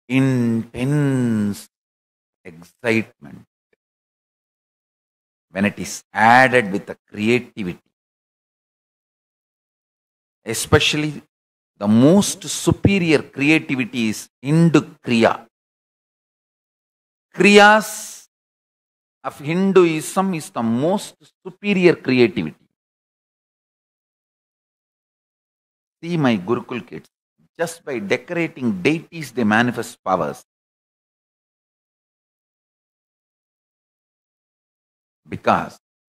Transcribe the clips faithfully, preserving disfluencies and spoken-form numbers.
intense excitement when it is added with the creativity. Especially the most superior creativity is Hindu Kriya. Kriyas of Hinduism is the most superior creativity. See my Gurukul kids. Just by decorating deities, they manifest powers. Because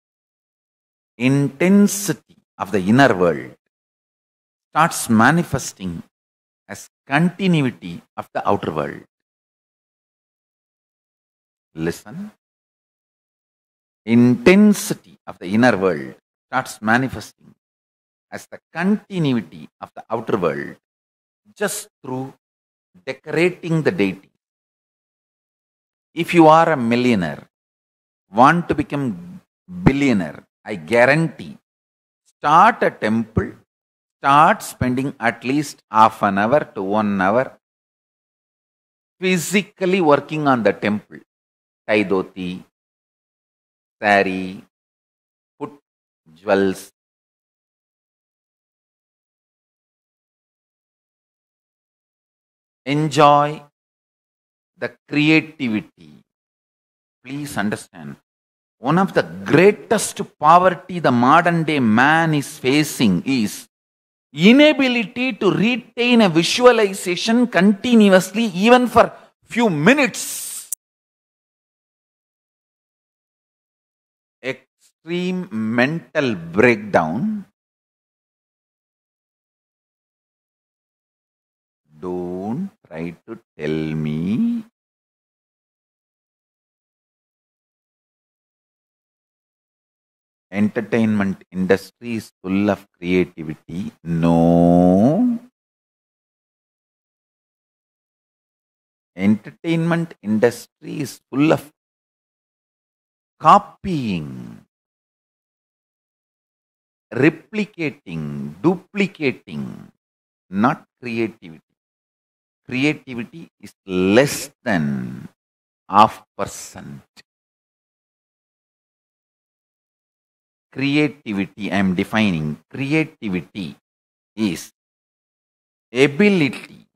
intensity of the inner world starts manifesting as continuity of the outer world. Listen. Intensity of the inner world starts manifesting as the continuity of the outer world just through decorating the deity. If you are a millionaire, want to become billionaire, I guarantee, start a temple, start spending at least half an hour to one hour physically working on the temple. Tie dhoti, sari, put jewels. Enjoy the creativity. Please understand, one of the greatest poverty the modern day man is facing is inability to retain a visualization continuously even for few minutes. Extreme mental breakdown. Don't try to tell me entertainment industry is full of creativity. No. Entertainment industry is full of copying, replicating, duplicating, not creativity. Creativity is less than half percent. Creativity, I am defining, creativity is ability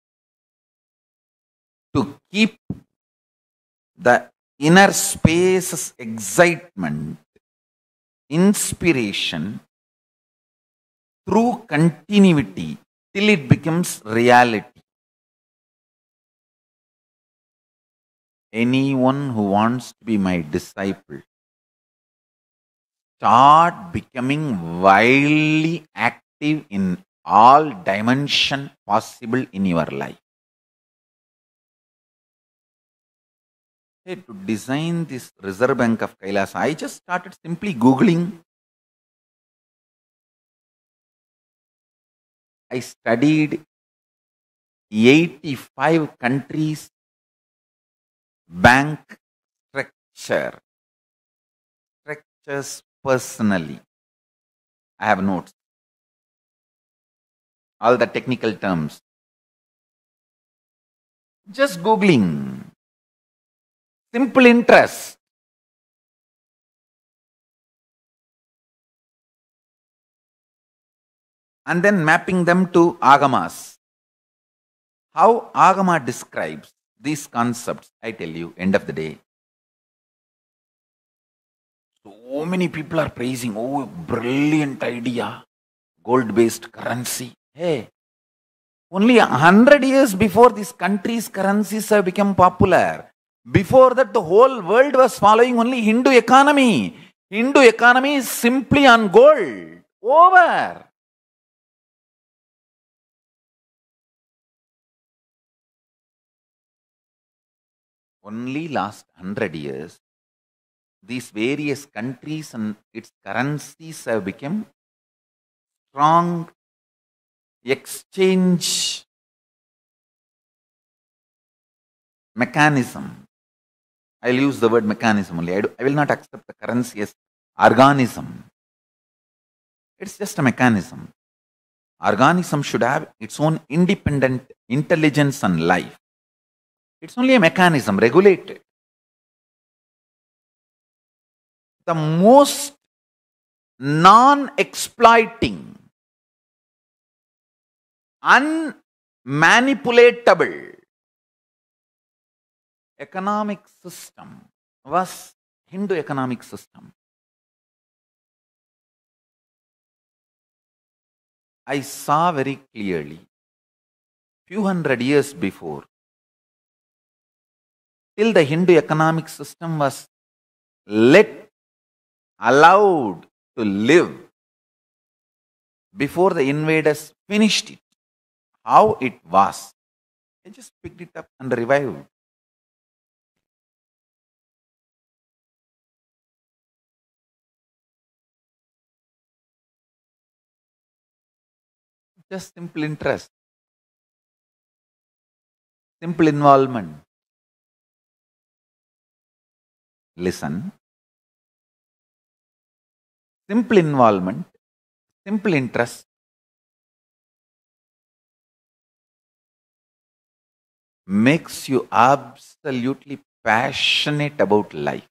to keep the inner space's excitement, inspiration through continuity till it becomes reality. Anyone who wants to be my disciple, start becoming wildly active in all dimension possible in your life. Hey, to design this Reserve Bank of Kailasa, I just started simply Googling. I studied eighty-five countries' bank structure, structures personally. I have notes, all the technical terms. Just Googling. Simple interest. And then mapping them to Agamas. How Agama describes these concepts, I tell you, end of the day. So many people are praising, oh, brilliant idea, gold-based currency. Hey, only a hundred years before these countries' currencies have become popular. Before that, the whole world was following only Hindu economy. Hindu economy is simply on gold. Over. Only last hundred years, these various countries and its currencies have become strong exchange mechanism. I'll use the word mechanism only. I, do, I will not accept the currency as organism. It's just a mechanism. Organism should have its own independent intelligence and life. It's only a mechanism, regulated. The most non-exploiting, unmanipulatable economic system was Hindu economic system. I saw very clearly, few hundred years before, till the Hindu economic system was let, allowed to live, before the invaders finished it, how it was, they just picked it up and revived. Just simple interest, simple involvement. Listen, simple involvement, simple interest makes you absolutely passionate about life.